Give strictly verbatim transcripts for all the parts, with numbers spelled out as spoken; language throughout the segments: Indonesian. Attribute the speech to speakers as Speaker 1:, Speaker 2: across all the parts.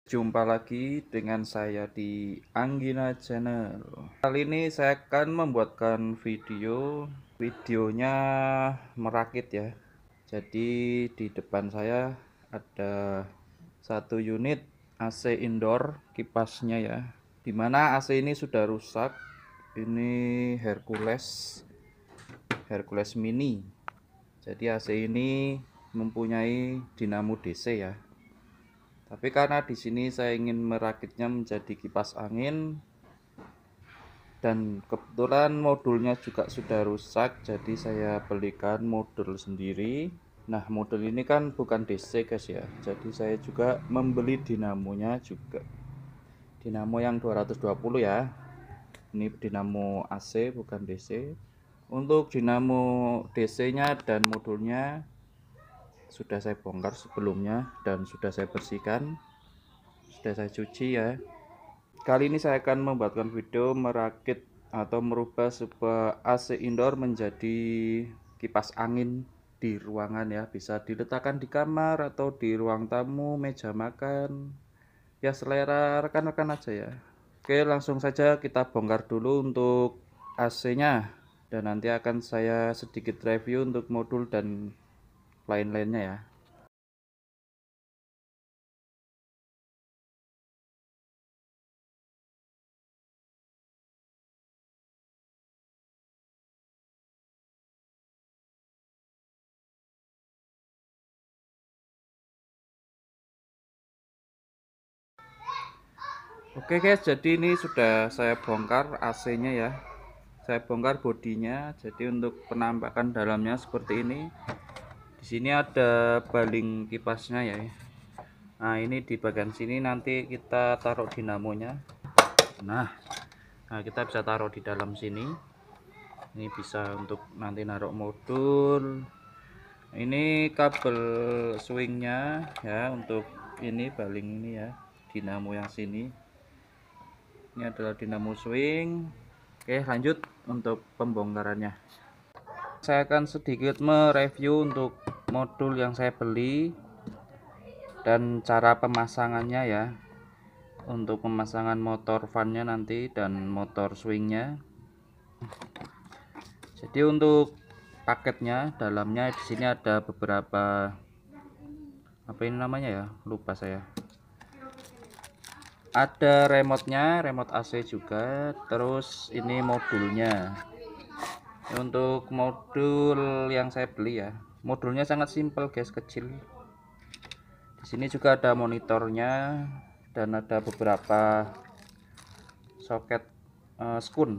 Speaker 1: Jumpa lagi dengan saya di Anggina Channel. Kali ini saya akan membuatkan video. Videonya merakit ya. Jadi di depan saya ada satu unit A C indoor kipasnya ya. Dimana A C ini sudah rusak. Ini Hercules Hercules Mini. Jadi A C ini mempunyai dinamo D C ya. Tapi karena di sini saya ingin merakitnya menjadi kipas angin dan kebetulan modulnya juga sudah rusak, jadi saya belikan modul sendiri. Nah, modul ini kan bukan D C guys ya. Jadi saya juga membeli dinamonya juga. Dinamo yang dua ratus dua puluh ya. Ini dinamo A C bukan D C. Untuk dinamo D C-nya dan modulnya sudah saya bongkar sebelumnya dan sudah saya bersihkan. Sudah saya cuci ya. Kali ini saya akan membuatkan video merakit atau merubah sebuah A C indoor menjadi kipas angin di ruangan ya. Bisa diletakkan di kamar atau di ruang tamu, meja makan. Ya selera rekan-rekan aja ya. Oke, langsung saja kita bongkar dulu untuk A C-nya. Dan nanti akan saya sedikit review untuk modul dan lain-lainnya ya. Oke guys, jadi ini sudah saya bongkar A C-nya ya. Saya bongkar bodinya. Jadi untuk penampakan dalamnya seperti ini. Di sini ada baling kipasnya ya. Nah, ini di bagian sini nanti kita taruh dinamonya. Nah, nah kita bisa taruh di dalam sini. Ini bisa untuk nanti naruh modul. Ini kabel swingnya ya, untuk ini baling ini ya, dinamo yang sini. Ini adalah dinamo swing. Oke, lanjut untuk pembongkarannya. Saya akan sedikit mereview untuk modul yang saya beli dan cara pemasangannya ya. Untuk pemasangan motor fan-nya nanti dan motor swingnya. Jadi untuk paketnya dalamnya di sini ada beberapa, apa ini namanya ya, lupa saya. Ada remote-nya, remote A C juga, terus ini modulnya. Untuk modul yang saya beli ya, modulnya sangat simpel guys, kecil. Di sini juga ada monitornya dan ada beberapa soket uh, skun.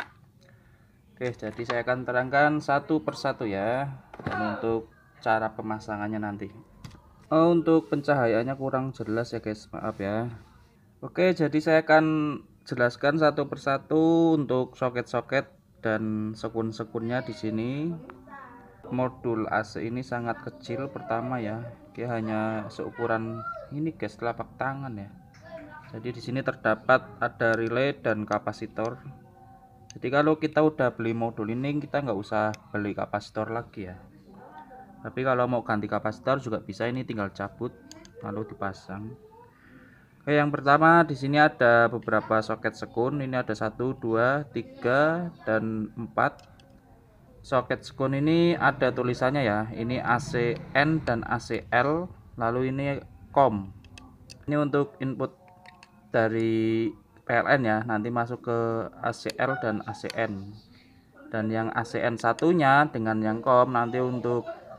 Speaker 1: Oke, jadi saya akan terangkan satu persatu ya, dan untuk cara pemasangannya nanti. Oh, untuk pencahayaannya kurang jelas ya guys, maaf ya. Oke, jadi saya akan jelaskan satu persatu untuk soket-soket dan sekun-sekunnya di sini. Modul A C ini sangat kecil pertama ya, dia hanya seukuran ini guys, telapak tangan ya. Jadi di sini terdapat ada relay dan kapasitor. Jadi kalau kita udah beli modul ini, kita nggak usah beli kapasitor lagi ya. Tapi kalau mau ganti kapasitor juga bisa, ini tinggal cabut lalu dipasang. Oke, yang pertama di sini ada beberapa soket sekun. Ini ada satu, dua, tiga, dan empat. Soket sekun ini ada tulisannya ya. Ini A C N dan A C L. Lalu ini COM. Ini untuk input dari P L N ya. Nanti masuk ke A C L dan A C N. Dan yang A C N satunya dengan yang COM nanti untuk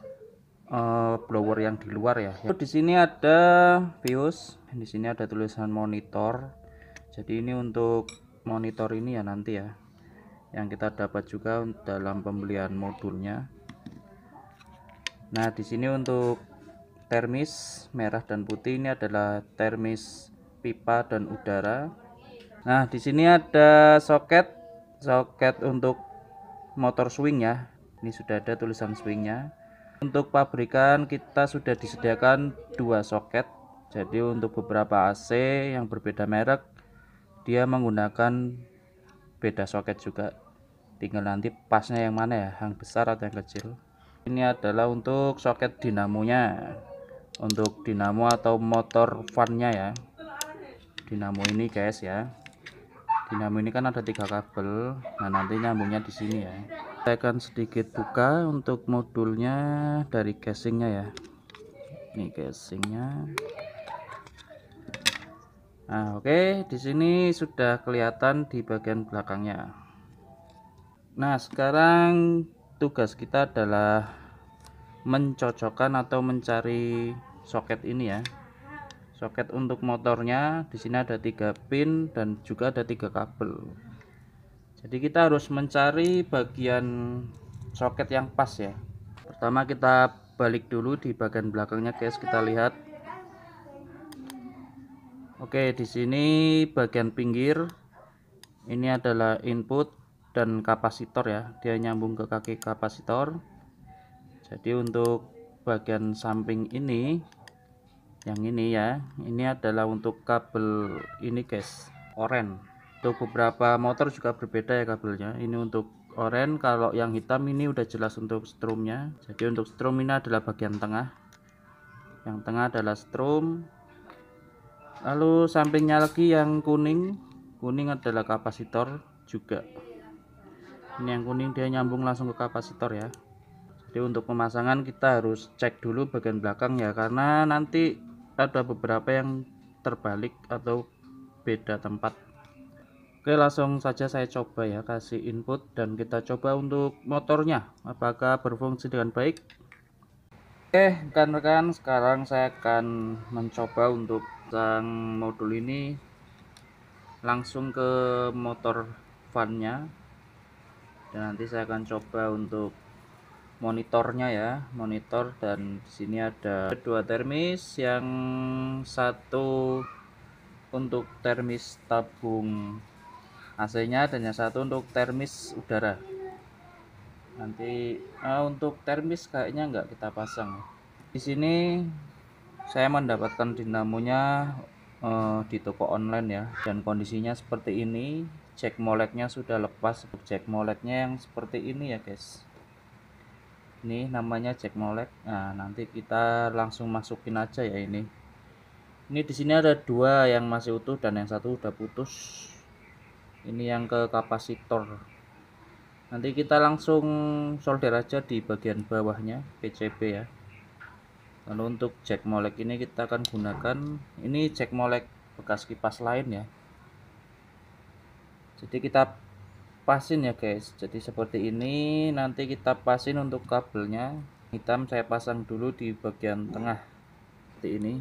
Speaker 1: uh, blower yang di luar ya. Di sini ada BIOS. Di sini ada tulisan monitor. Jadi ini untuk monitor ini ya nanti ya, yang kita dapat juga dalam pembelian modulnya. Nah, di sini untuk termis merah dan putih, ini adalah termis pipa dan udara. Nah, di sini ada soket soket untuk motor swing ya. Ini sudah ada tulisan swingnya. Untuk pabrikan kita sudah disediakan dua soket. Jadi untuk beberapa A C yang berbeda merek, dia menggunakan beda soket juga. Tinggal nanti pasnya yang mana ya, yang besar atau yang kecil. Ini adalah untuk soket dinamonya, untuk dinamo atau motor fan-nya ya. dinamo ini guys ya. Dinamo ini kan ada tiga kabel, nah nanti nyambungnya di sini ya. Saya akan sedikit buka untuk modulnya dari casingnya ya. Ini casingnya. Nah, oke, di sini sudah kelihatan di bagian belakangnya. Nah, sekarang tugas kita adalah mencocokkan atau mencari soket ini ya. Soket untuk motornya di sini ada tiga pin dan juga ada tiga kabel. Jadi kita harus mencari bagian soket yang pas ya. Pertama kita balik dulu di bagian belakangnya guys, kita lihat. Oke, di sini bagian pinggir ini adalah input dan kapasitor ya. Dia nyambung ke kaki kapasitor. Jadi untuk bagian samping ini, yang ini ya, ini adalah untuk kabel ini guys, oren. Untuk beberapa motor juga berbeda ya kabelnya. Ini untuk oren, kalau yang hitam ini udah jelas untuk strumnya. Jadi untuk strum ini adalah bagian tengah. Yang tengah adalah strum. Lalu sampingnya lagi yang kuning, kuning adalah kapasitor juga. Ini yang kuning dia nyambung langsung ke kapasitor ya. Jadi untuk pemasangan kita harus cek dulu bagian belakang ya, karena nanti ada beberapa yang terbalik atau beda tempat. Oke, langsung saja saya coba ya, kasih input dan kita coba untuk motornya apakah berfungsi dengan baik. Oke rekan-rekan, sekarang saya akan mencoba untuk pasang modul ini langsung ke motor vannya, dan nanti saya akan coba untuk monitornya ya, monitor. Dan di sini ada dua termis, yang satu untuk termis tabung A C-nya dan yang satu untuk termis udara. Nanti uh, untuk termis kayaknya enggak kita pasang. Di sini saya mendapatkan dinamonya uh, di toko online ya, dan kondisinya seperti ini. Jack moleknya sudah lepas. Jack moleknya yang seperti ini ya guys. Ini namanya jack molek. Nah, nanti kita langsung masukin aja ya ini. Ini di sini ada dua yang masih utuh dan yang satu udah putus. Ini yang ke kapasitor. Nanti kita langsung solder aja di bagian bawahnya P C B ya. Lalu untuk jack molek ini kita akan gunakan, ini jack molek bekas kipas lain ya. Jadi kita pasin ya guys. Jadi seperti ini, nanti kita pasin untuk kabelnya. Hitam saya pasang dulu di bagian tengah seperti ini.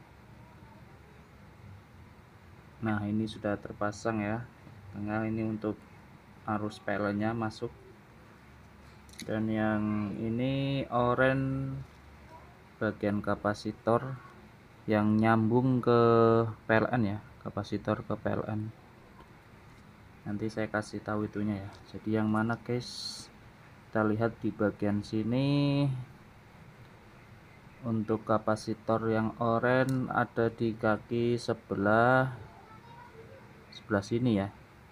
Speaker 1: Nah, ini sudah terpasang ya. Tengah ini untuk arus pelennya masuk. Dan yang ini oren bagian kapasitor yang nyambung ke P L N ya, kapasitor ke P L N. Nanti saya kasih tahu itunya ya. Jadi yang mana guys, kita lihat di bagian sini. Untuk kapasitor yang oren ada di kaki sebelah sebelah sini ya.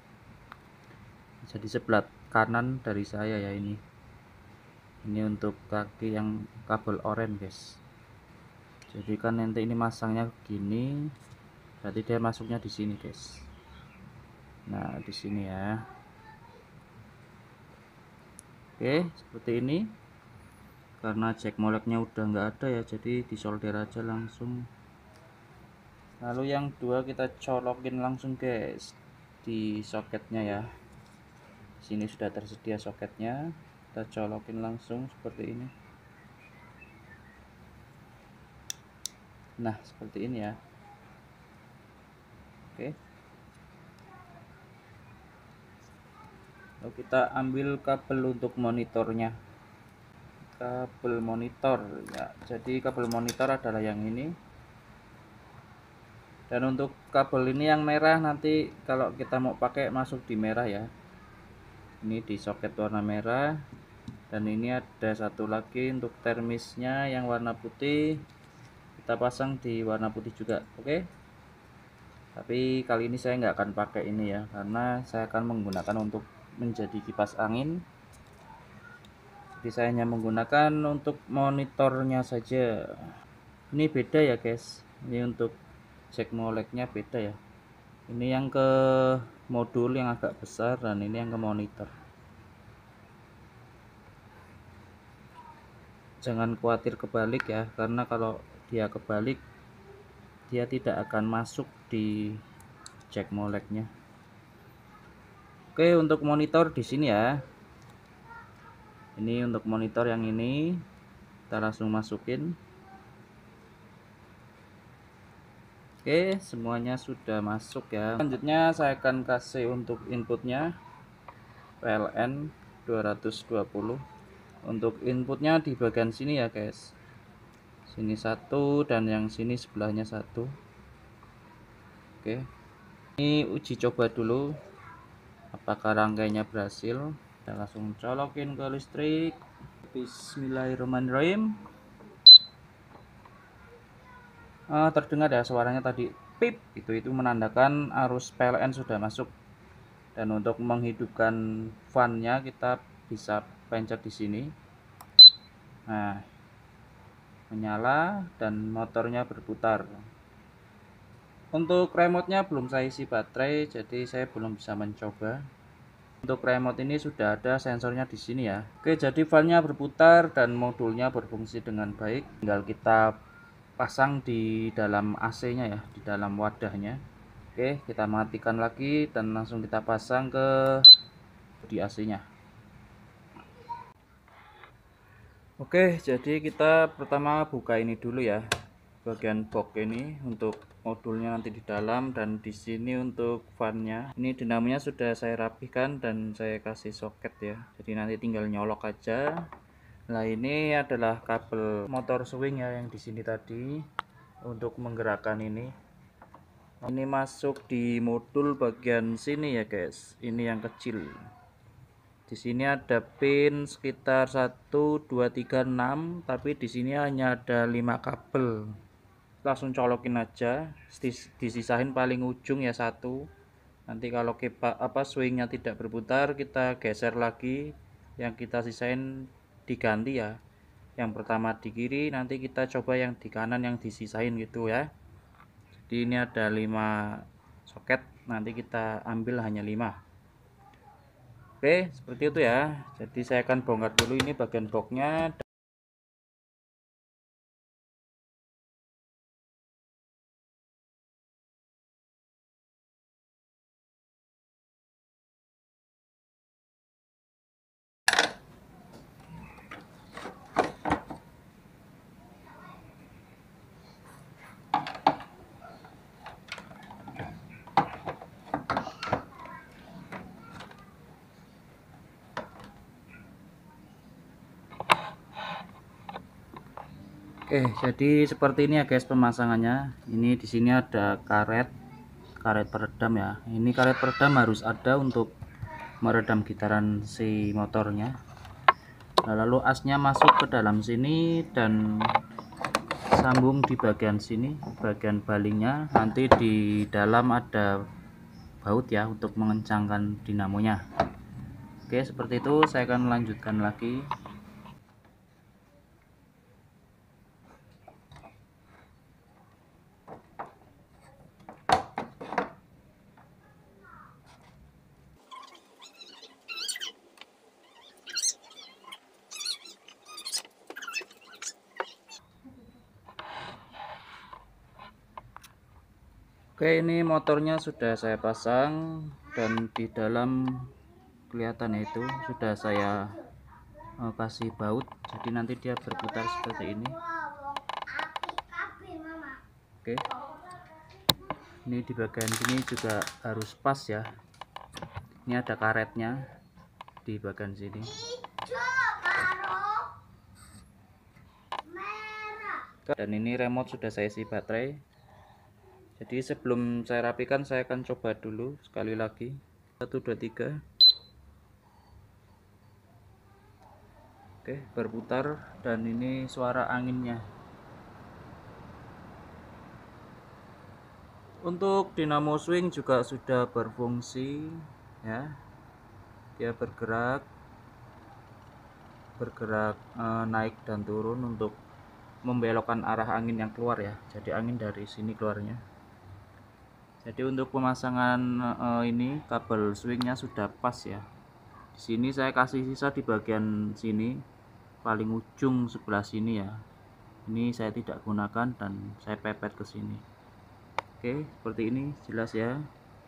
Speaker 1: Jadi sebelah kanan dari saya ya ini. Ini untuk kaki yang kabel oren guys. Jadi kan nanti ini masangnya gini, berarti dia masuknya di sini guys. Nah, di sini ya. Oke, seperti ini. Karena jack moleknya udah nggak ada ya, jadi disolder aja langsung. Lalu yang dua kita colokin langsung guys di soketnya ya. Sini sudah tersedia soketnya, kita colokin langsung seperti ini. Nah, seperti ini ya. Oke. Lalu kita ambil kabel untuk monitornya. Kabel monitor ya. Jadi kabel monitor adalah yang ini. Dan untuk kabel ini yang merah, nanti kalau kita mau pakai masuk di merah ya. Ini di soket warna merah. Dan ini ada satu lagi untuk termisnya yang warna putih, kita pasang di warna putih juga. Oke, tapi kali ini saya nggak akan pakai ini ya, karena saya akan menggunakan untuk menjadi kipas angin. Jadi saya hanya menggunakan untuk monitornya saja. Ini beda ya guys, ini untuk jack moleknya beda ya. Ini yang ke modul yang agak besar dan ini yang ke monitor. Jangan khawatir kebalik ya, karena kalau dia kebalik dia tidak akan masuk di jack moleknya. Oke, untuk monitor di sini ya. Ini untuk monitor yang ini kita langsung masukin. Oke, semuanya sudah masuk ya. Selanjutnya saya akan kasih untuk inputnya P L N dua ratus dua puluh. Untuk inputnya di bagian sini ya guys, sini satu dan yang sini sebelahnya satu. Oke, ini uji coba dulu apakah rangkainya berhasil. Kita langsung colokin ke listrik. Bismillahirrahmanirrahim. Ah, terdengar ya suaranya tadi pip, itu itu menandakan arus P L N sudah masuk. Dan untuk menghidupkan fan-nya kita bisa pencet di sini. Nah, menyala dan motornya berputar. Untuk remote-nya belum saya isi baterai, jadi saya belum bisa mencoba. Untuk remote ini sudah ada sensornya di sini ya. Oke, jadi fan-nya berputar dan modulnya berfungsi dengan baik. Tinggal kita pasang di dalam A C-nya ya, di dalam wadahnya. Oke, kita matikan lagi dan langsung kita pasang ke di A C-nya. Oke, jadi kita pertama buka ini dulu ya, bagian box ini untuk modulnya nanti di dalam, dan di sini untuk fan-nya. Ini dinamonya sudah saya rapihkan dan saya kasih soket ya, jadi nanti tinggal nyolok aja. Nah, ini adalah kabel motor swing ya yang di sini tadi untuk menggerakkan ini. Ini masuk di modul bagian sini ya guys, ini yang kecil. Di sini ada pin sekitar satu dua tiga enam, tapi di sini hanya ada lima kabel. Langsung colokin aja, disisain paling ujung ya satu. Nanti kalau kepa, apa swingnya tidak berputar, kita geser lagi, yang kita sisain diganti ya. Yang pertama di kiri, nanti kita coba yang di kanan yang disisain gitu ya. Jadi ini ada lima soket, nanti kita ambil hanya lima. Oke, seperti itu ya. Jadi saya akan bongkar dulu ini bagian boxnya. Oke, jadi seperti ini ya guys pemasangannya. Ini di sini ada karet, karet peredam ya. Ini karet peredam harus ada untuk meredam gitaran si motornya. Nah, lalu asnya masuk ke dalam sini dan sambung di bagian sini, bagian balingnya. Nanti di dalam ada baut ya untuk mengencangkan dinamonya. Oke, seperti itu. Saya akan melanjutkan lagi. Oke, ini motornya sudah saya pasang dan di dalam kelihatan itu sudah saya uh, kasih baut, jadi nanti dia berputar seperti ini. Oke, ini di bagian sini juga harus pas ya. Ini ada karetnya di bagian sini. Dan ini remote sudah saya isi baterai. Jadi sebelum saya rapikan, saya akan coba dulu sekali lagi. Satu dua tiga. Oke, berputar dan ini suara anginnya. Untuk dinamo swing juga sudah berfungsi ya. Dia bergerak bergerak e, naik dan turun untuk membelokkan arah angin yang keluar ya. Jadi angin dari sini keluarnya. Jadi untuk pemasangan uh, ini kabel swingnya sudah pas ya. Di sini saya kasih sisa di bagian sini, paling ujung sebelah sini ya. Ini saya tidak gunakan dan saya pepet ke sini. Oke, seperti ini jelas ya.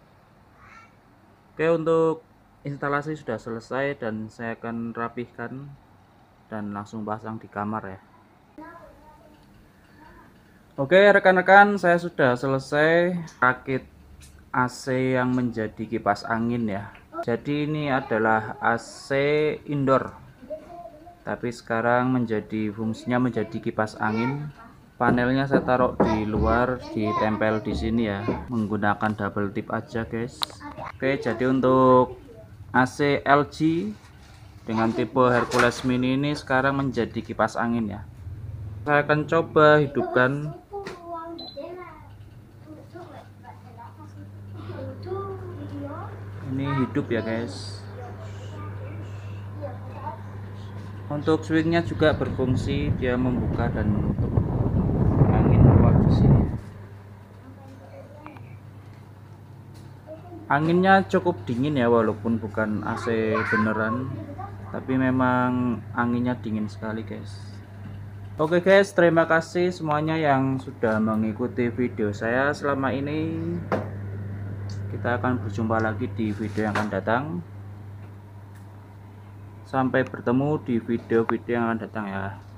Speaker 1: Oke, untuk instalasi sudah selesai dan saya akan rapihkan dan langsung pasang di kamar ya. Oke rekan-rekan, saya sudah selesai rakit A C yang menjadi kipas angin ya. Jadi ini adalah A C indoor, tapi sekarang menjadi fungsinya menjadi kipas angin. Panelnya saya taruh di luar, ditempel di sini ya, menggunakan double tip aja guys. Oke, jadi untuk A C L G dengan tipe Hercules Mini ini sekarang menjadi kipas angin ya. Saya akan coba hidupkan. Ini hidup ya guys. Untuk swingnya juga berfungsi, dia membuka dan menutup angin keluar di sini. Anginnya cukup dingin ya, walaupun bukan A C beneran, tapi memang anginnya dingin sekali guys. Oke guys, terima kasih semuanya yang sudah mengikuti video saya selama ini. Kita akan berjumpa lagi di video yang akan datang. Sampai bertemu di video-video yang akan datang ya.